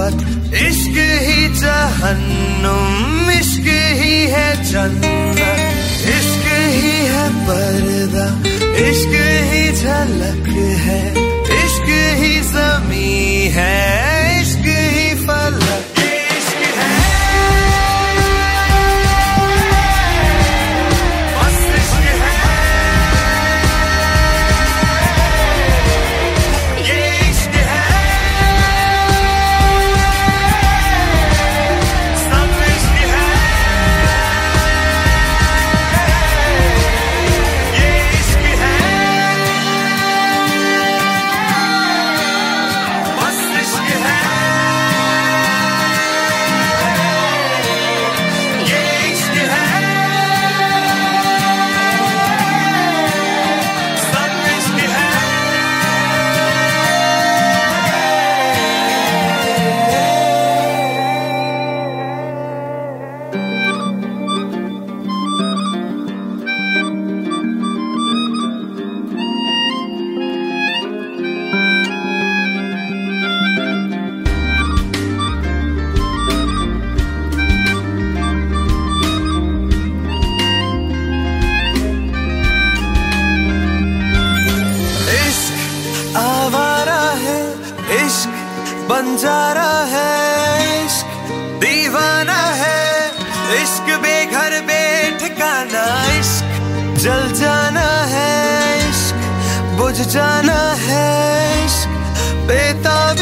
और इश्क ही जहन्नुम, इश्क ही है जन्नत, इश्क ही है पर्दा, इश्क ही झलक है, इश्क ही ज़मीं है, इश्क ही फलक। बंजारा है, इश्क दीवाना है, इश्क बेघर बेठिकाना, इश्क जल जाना है, इश्क बुझ जाना है, इश्क बेताब